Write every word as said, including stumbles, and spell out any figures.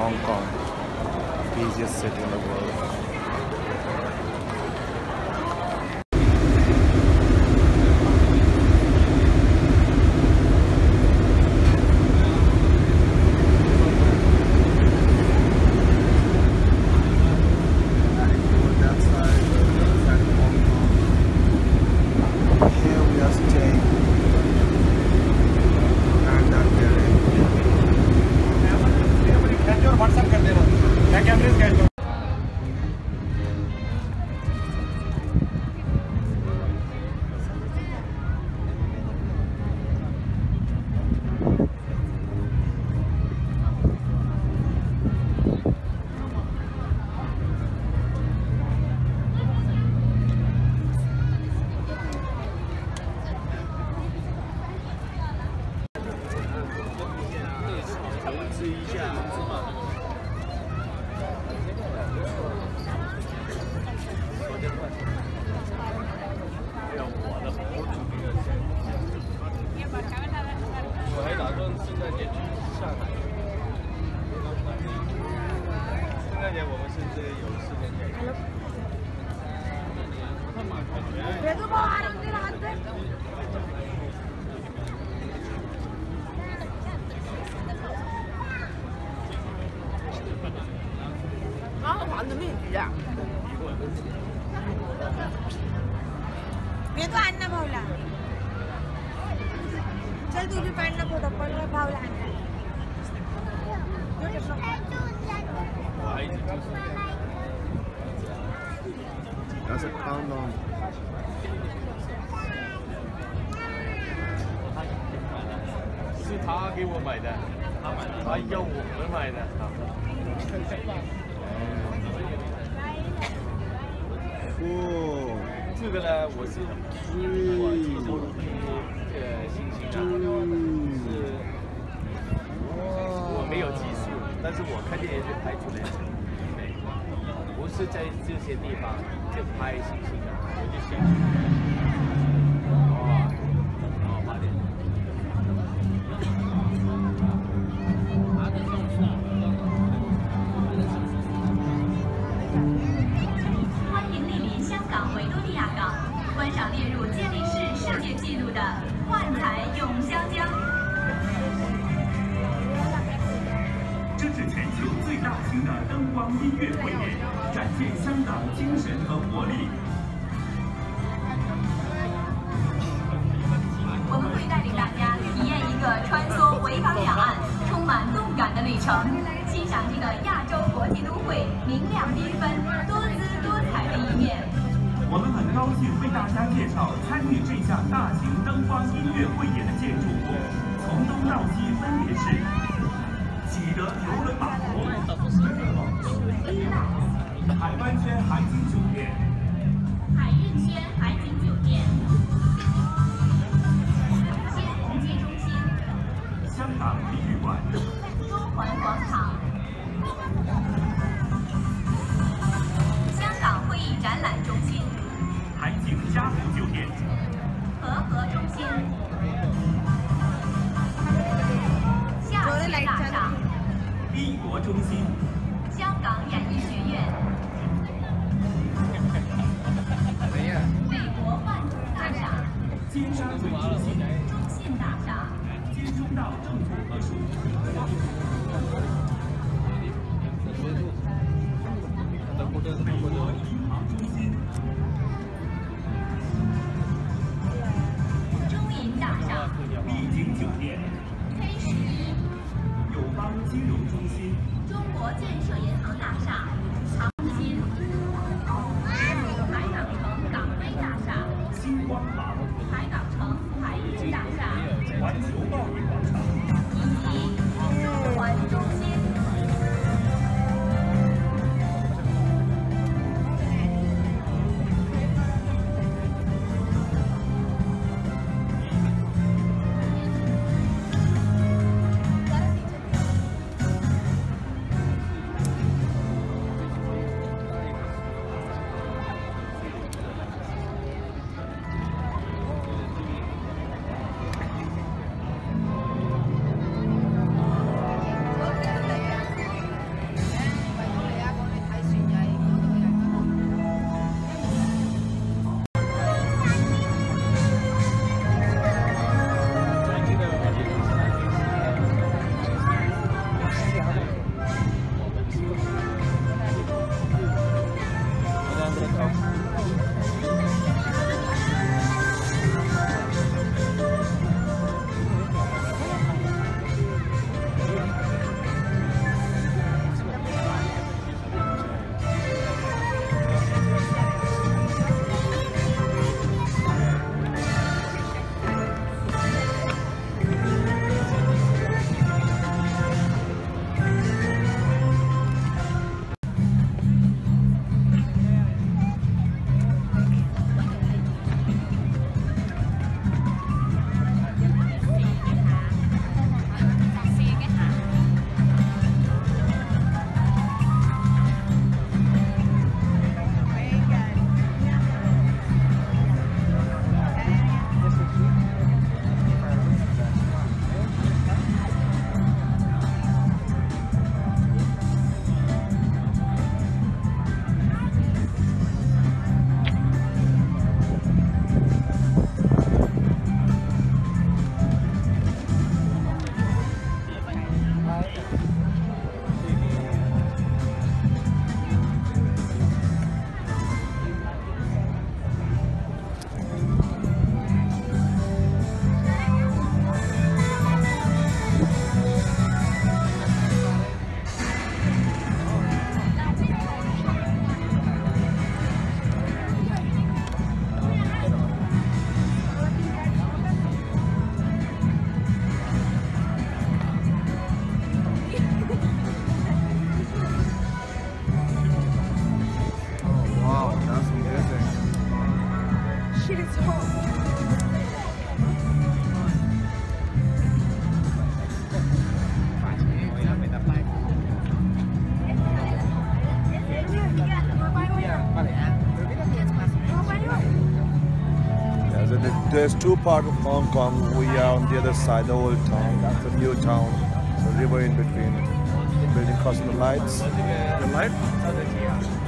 Hong Kong, busiest city in the world. ये तो अन्ना भावला चल तू भी पढ़ना फोटो पढ़ भावला अन्ना 二十 pound 哦。 是他给我买的，他要我们买的。 哦， 这个呢，我是我提出这个信心啊，是我没有技术，但是我看见也是拍出来的。不是在这些地方就拍星星的，我就想，哦，哦，八点。 欢迎莅临香港维多利亚港，观赏列入健力士世界纪录的幻彩咏香江。 这是全球最大型的灯光音乐汇演，展现香港精神和活力。 我们会带领大家体验一个穿梭维港两岸、充满动感的旅程，欣赏这个亚洲国际都会明亮缤纷、多姿多彩的一面。 我们很高兴为大家介绍参与这项大型灯光音乐汇演的建筑物，从东到西分别是启德邮轮码头、海湾轩海景酒店、 海运轩海景酒店、新鸿基中心、 香港体育馆、 中环广场、香港会议展览中心、 海景嘉福酒店、 和合中心、夏季大厦、 一国中心、 香港演艺学院、美国万通大厦、 尖沙咀中心、 中信大厦、 尖中道政府合署、美国银行中心、 中银大厦、 丽景酒店、 K 十一、 友邦金融中心、 中国建设银行大厦、长金、海港城港杯大厦、 星光行、 海港城海运大厦环球贸易广场以及环中心。 there's two parts of Hong Kong. We are on the other side, the old town. That's the new town. So river in between. Building crossing the lights. The light?